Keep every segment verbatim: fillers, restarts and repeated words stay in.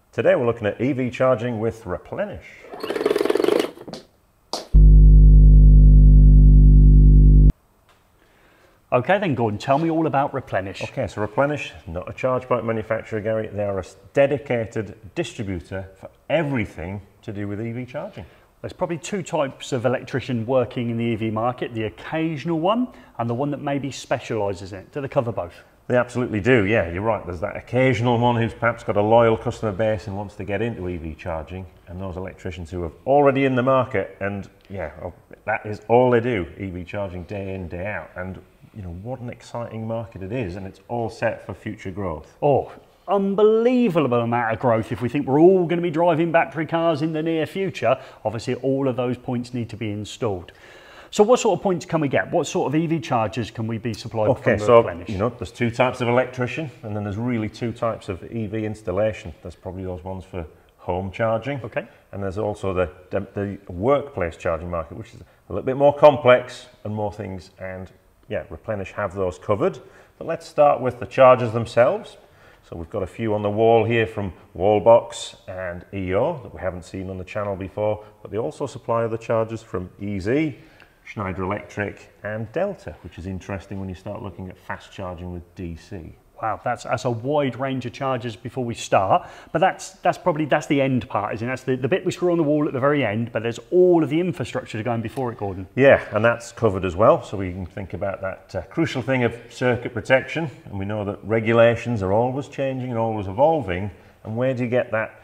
Today we're looking at E V charging with Replenishh. Okay then Gordon, tell me all about Replenishh. Okay, so Replenishh, not a charge point manufacturer, Gary. They are a dedicated distributor for everything to do with E V charging. There's probably two types of electrician working in the E V market, the occasional one and the one that maybe specialises in it. Do they cover both? They absolutely do, yeah, you're right. There's that occasional one who's perhaps got a loyal customer base and wants to get into E V charging, and those electricians who are already in the market and, yeah, that is all they do, E V charging day in, day out. And, you know, what an exciting market it is, and it's all set for future growth. Oh, unbelievable amount of growth. If we think we're all going to be driving battery cars in the near future, obviously all of those points need to be installed. So what sort of points can we get? What sort of E V chargers can we be supplied okay, from so, Replenishh? you know, there's two types of electrician, and then there's really two types of E V installation. There's probably those ones for home charging. Okay. And there's also the, the, the workplace charging market, which is a little bit more complex and more things. And yeah, Replenishh have those covered. But let's start with the chargers themselves. So we've got a few on the wall here from Wallbox and E O that we haven't seen on the channel before, but they also supply other chargers from Easee, Schneider Electric and Delta, which is interesting when you start looking at fast charging with D C. Wow, that's, that's a wide range of chargers before we start, but that's that's probably that's the end part, isn't it? That's the, the bit we screw on the wall at the very end, but there's all of the infrastructure to go in before it, Gordon. Yeah, and that's covered as well, so we can think about that uh, crucial thing of circuit protection, and we know that regulations are always changing and always evolving, and where do you get that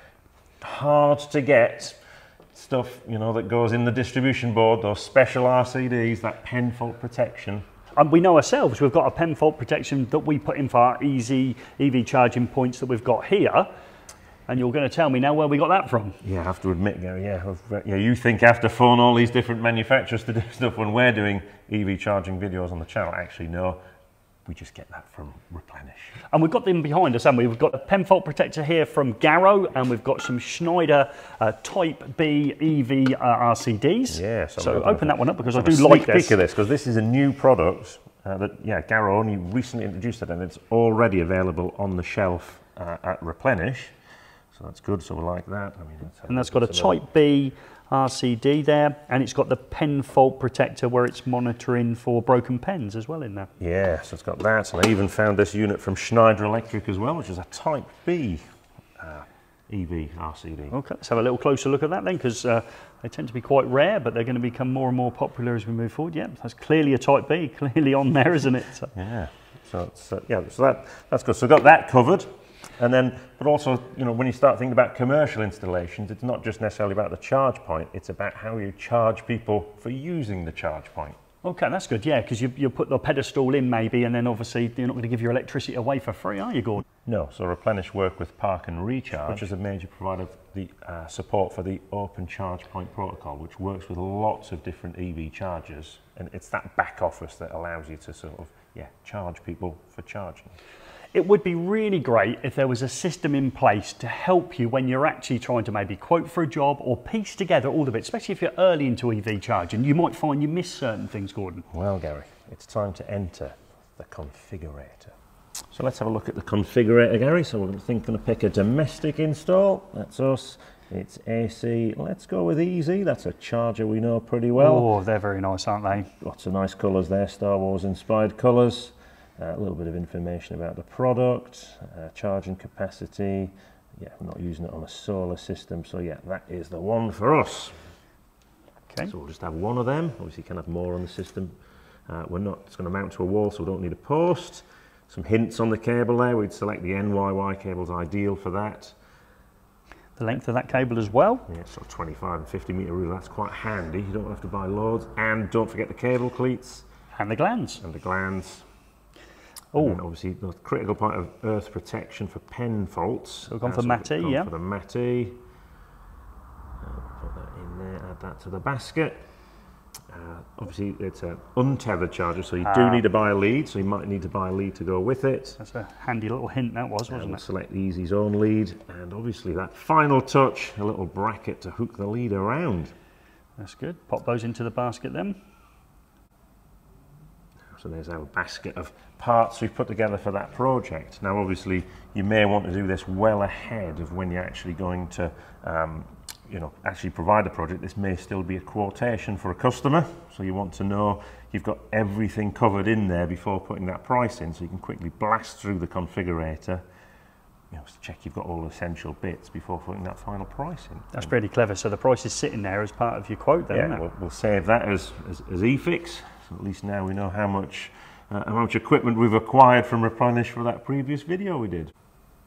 hard to get stuff, you know, that goes in the distribution board, those special R C Ds, that pen fault protection? And we know ourselves, we've got a pen fault protection that we put in for our Easee E V charging points that we've got here. And you're going to tell me now where we got that from. Yeah, I have to admit, Gary, yeah, yeah, you think I have to phone all these different manufacturers to do stuff when we're doing E V charging videos on the channel. Actually, no, we just get that from Replenishh. And we've got them behind us, haven't we? We've got a pen fault protector here from Garrow, and we've got some Schneider uh, Type B E V uh, R C Ds. Yeah, so, so open that one up because I do a like this. this. Peek of this, because this is a new product uh, that, yeah, Garrow only recently introduced it, and it's already available on the shelf uh, at Replenishh. So that's good, so we like that. I mean, and that's got a Type B R C D there, and it's got the pen fault protector where it's monitoring for broken pens as well in there. Yeah, so it's got that, and I even found this unit from Schneider Electric as well, which is a Type B uh, E V R C D. Okay, let's have a little closer look at that then, because uh, they tend to be quite rare, but they're going to become more and more popular as we move forward. Yeah, that's clearly a Type B, clearly on there, isn't it? So. Yeah, so it's, uh, yeah, so that that's good. So we've got that covered. And then, but also, you know, when you start thinking about commercial installations, it's not just necessarily about the charge point, it's about how you charge people for using the charge point. Okay, that's good, yeah, because you, you put the pedestal in maybe, and then obviously you're not going to give your electricity away for free, are you, Gordon? No, so Replenishh work with ParknRecharge, which is a major provider of the uh, support for the open charge point protocol, which works with lots of different E V chargers, and it's that back office that allows you to sort of, yeah, charge people for charging. It would be really great if there was a system in place to help you when you're actually trying to maybe quote for a job or piece together all the bits, especially if you're early into E V charging. You might find you miss certain things, Gordon. Well, Gary, it's time to enter the configurator. So let's have a look at the configurator, Gary. So we're thinking to pick a domestic install. That's us. It's A C. Let's go with Easee. That's a charger we know pretty well. Oh, they're very nice, aren't they? Lots of nice colours there, Star Wars inspired colours. Uh, a little bit of information about the product, uh, charging capacity. Yeah, I'm not using it on a solar system, so yeah, that is the one for us. Okay. So we'll just have one of them. Obviously, you can have more on the system. Uh, we're not. It's going to mount to a wall, so we don't need a post. Some hints on the cable there. We'd select the N Y Y cable's ideal for that. The length of that cable as well. Yeah, so twenty-five and fifty metre rule. That's quite handy. You don't have to buy loads, and don't forget the cable cleats and the glands. And the glands. Oh, obviously the critical point of earth protection for pen faults. So we've gone for Matty, yeah. For the Matty. Uh, put that in there, add that to the basket. Uh, obviously it's an untethered charger, so you do uh, need to buy a lead, so you might need to buy a lead to go with it. That's a handy little hint that was, wasn't we'll it? Select Easee's own lead, and obviously that final touch, a little bracket to hook the lead around. That's good. Pop those into the basket then. So there's our basket of parts we've put together for that project. Now obviously you may want to do this well ahead of when you're actually going to um, you know, actually provide a project. This may still be a quotation for a customer, so you want to know you've got everything covered in there before putting that price in, so you can quickly blast through the configurator, you know, to check you've got all the essential bits before putting that final price in. That's pretty clever. So the price is sitting there as part of your quote then, yeah, isn't it? We'll, we'll save that as, as, as eFIXX, so at least now we know how much, uh, how much equipment we've acquired from Replenishh for that previous video we did.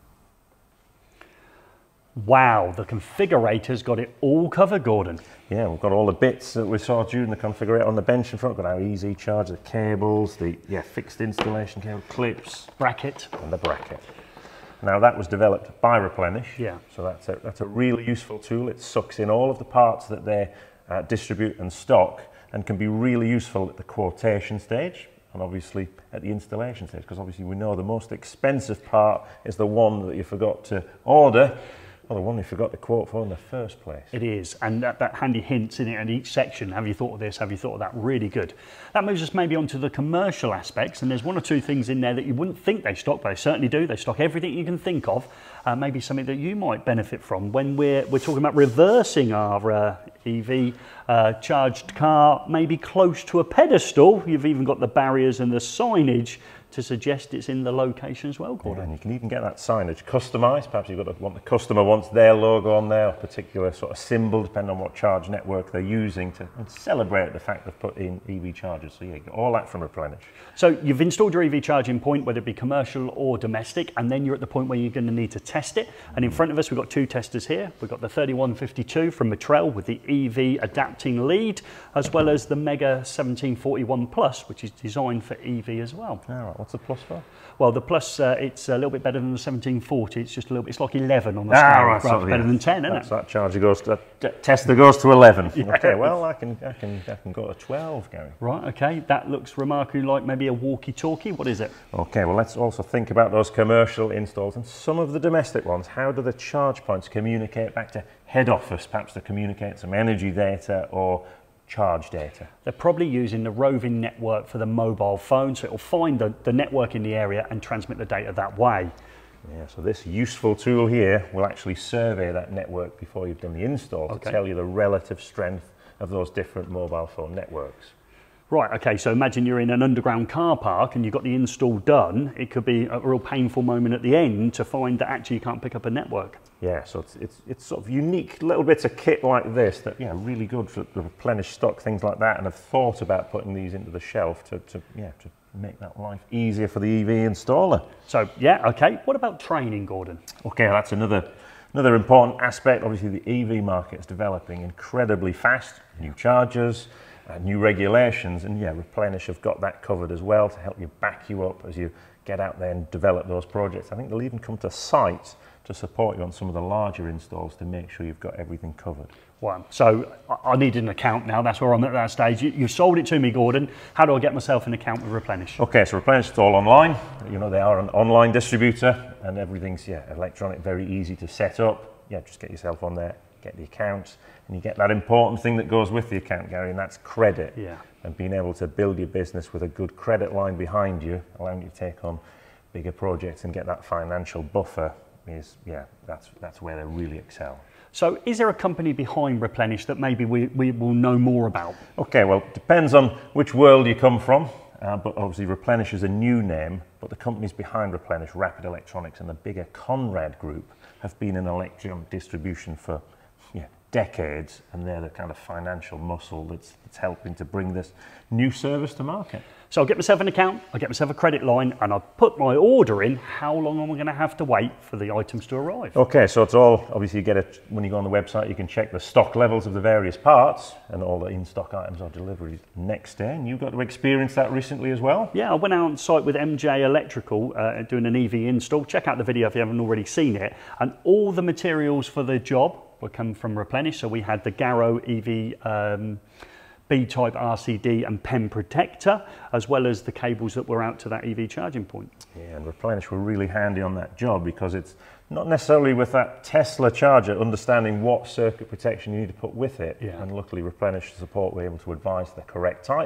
Wow, the configurator's got it all covered, Gordon. Yeah, we've got all the bits that we saw during the configurator on the bench in front. We've got our Easee charger, the cables, the yeah, fixed installation cable, clips, bracket, and the bracket. Now that was developed by Replenishh. Yeah. So that's a, that's a really useful tool. It sucks in all of the parts that they uh, distribute and stock, and can be really useful at the quotation stage, and obviously at the installation stage, because obviously we know the most expensive part is the one that you forgot to order, or the one you forgot to quote for in the first place. It is, and that, that handy hints in it in each section. Have you thought of this? Have you thought of that? Really good. That moves us maybe onto the commercial aspects, and there's one or two things in there that you wouldn't think they stock, but they certainly do. They stock everything you can think of. Uh, maybe something that you might benefit from when we're, we're talking about reversing our uh, E V uh, charged car, maybe close to a pedestal. You've even got the barriers and the signage to suggest it's in the location as well, Gordon. Yeah, and you can even get that signage customised. Perhaps you've got to want the customer wants their logo on there, a particular sort of symbol, depending on what charge network they're using, to and celebrate the fact they've put in E V chargers. So yeah, you get all that from Replenishh. So you've installed your E V charging point, whether it be commercial or domestic, and then you're at the point where you're going to need to test it. And in front of us, we've got two testers here. We've got the thirty-one fifty-two from Matrel with the E V adapting lead, as well as the Mega seventeen forty-one Plus, which is designed for E V as well. All right, what's the Plus for? Well, the Plus, uh, it's a little bit better than the seventeen forty. It's just a little bit, it's like eleven on the ah, scale, right, rather so, better yeah. than ten, isn't That's, it? That charger goes to, that tester goes to eleven. Yeah. Okay, well, I can, I can, I can go to twelve, Gary. Right, okay, that looks remarkably like maybe a walkie-talkie. What is it? Okay, well, let's also think about those commercial installs and some of the domestic ones. How do the charge points communicate back to head office, perhaps to communicate some energy data or charge data? They're probably using the roving network for the mobile phone, so it'll find the, the network in the area and transmit the data that way. Yeah, so this useful tool here will actually survey that network before you've done the install Okay. to tell you the relative strength of those different mobile phone networks. Right, okay, so imagine you're in an underground car park and you've got the install done. It could be a real painful moment at the end to find that actually you can't pick up a network. Yeah, so it's, it's, it's sort of unique little bits of kit like this that, yeah, really good for the Replenishh stock, things like that, and have thought about putting these into the shelf to, to, yeah, to make that life easier for the E V installer. So, yeah, okay, what about training, Gordon? Okay, that's another, another important aspect. Obviously, the E V market is developing incredibly fast, new chargers, uh, new regulations, and yeah, Replenishh have got that covered as well to help you back you up as you get out there and develop those projects. I think they'll even come to site to support you on some of the larger installs to make sure you've got everything covered. Wow. So I need an account now. That's where I'm at that stage. You, you sold it to me, Gordon. How do I get myself an account with Replenishh? Okay, so Replenishh is all online. You know, they are an online distributor and everything's, yeah, electronic, very easy to set up. Yeah, just get yourself on there, get the account, and you get that important thing that goes with the account, Gary, and that's credit. Yeah. And being able to build your business with a good credit line behind you, allowing you to take on bigger projects and get that financial buffer is, yeah, that's, that's where they really excel. So is there a company behind Replenishh that maybe we, we will know more about? Okay, well, it depends on which world you come from, uh, but obviously Replenishh is a new name, but the companies behind Replenishh, Rapid Electronics and the bigger Conrad group, have been in electronic distribution for yeah, decades, and they're the kind of financial muscle that's, that's helping to bring this new service to market. So I'll get myself an account, I'll get myself a credit line, and I'll put my order in. How long am I going to have to wait for the items to arrive? Okay, so it's all, obviously you get it, when you go on the website, you can check the stock levels of the various parts, and all the in-stock items are delivered next day, and you got to experience that recently as well? Yeah, I went out on site with M J Electrical uh, doing an E V install. Check out the video if you haven't already seen it. And all the materials for the job were come from Replenishh. So we had the Garrow E V um, B-type R C D and PEN protector, as well as the cables that were out to that E V charging point. Yeah, and Replenishh were really handy on that job because it's not necessarily with that Tesla charger, understanding what circuit protection you need to put with it. Yeah. And luckily Replenishh support were able to advise the correct type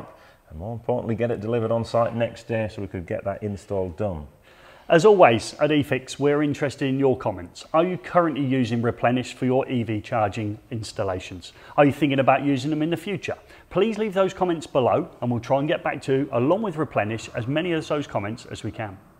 and more importantly get it delivered on site next day so we could get that install done. As always at eFIXX, we're interested in your comments. Are you currently using Replenishh for your E V charging installations? Are you thinking about using them in the future? Please leave those comments below and we'll try and get back to, along with Replenishh, as many of those comments as we can.